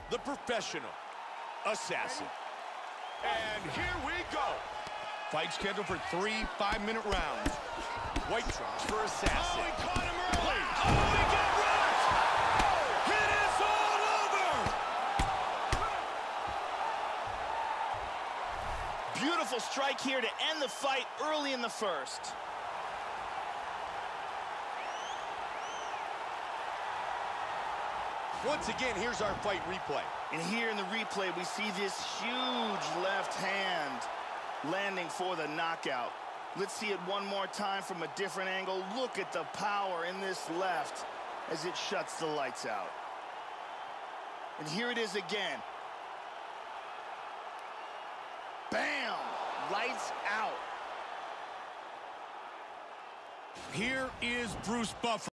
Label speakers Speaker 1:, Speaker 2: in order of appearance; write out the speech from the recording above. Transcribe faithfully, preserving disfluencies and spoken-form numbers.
Speaker 1: the professional assassin. And here we go. Fight scheduled for three five-minute rounds. White trunks for assassin.
Speaker 2: Oh, he caught him early.
Speaker 1: Oh, he got rocked. It is all over.
Speaker 2: Beautiful strike here to end the fight early in the first.
Speaker 1: Once again, here's our fight replay.
Speaker 2: And here in the replay, we see this huge left hand landing for the knockout. Let's see it one more time from a different angle. Look at the power in this left as it shuts the lights out. And here it is again. Bam! Lights out.
Speaker 1: Here is Bruce Buffer.